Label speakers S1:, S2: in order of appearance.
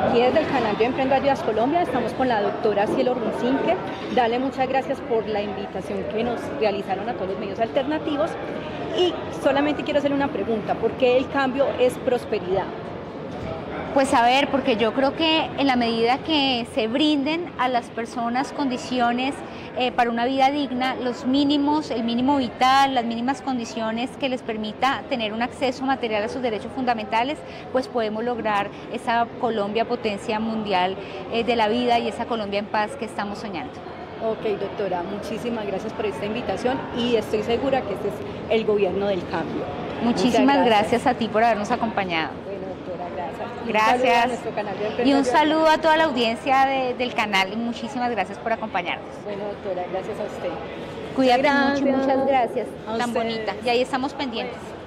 S1: aquí desde el canal Yo Emprendo Ayudas Colombia estamos con la doctora Cielo Runcinque. Dale muchas gracias por la invitación que nos realizaron a todos los medios alternativos. Y solamente quiero hacerle una pregunta, ¿por qué el cambio es prosperidad?
S2: Pues a ver, porque yo creo que en la medida que se brinden a las personas condiciones para una vida digna, los mínimos, el mínimo vital, las mínimas condiciones que les permita tener un acceso material a sus derechos fundamentales, pues podemos lograr esa Colombia potencia mundial de la vida y esa Colombia en paz que estamos soñando.
S1: Ok, doctora, muchísimas gracias por esta invitación y estoy segura que este es el gobierno del cambio.
S2: Muchísimas gracias a ti por habernos acompañado. Gracias. Y un saludo a toda la audiencia del canal y muchísimas gracias por acompañarnos.
S1: Bueno, doctora, gracias a usted.
S2: Cuídate mucho y muchas gracias. Tan bonita. Y ahí estamos pendientes.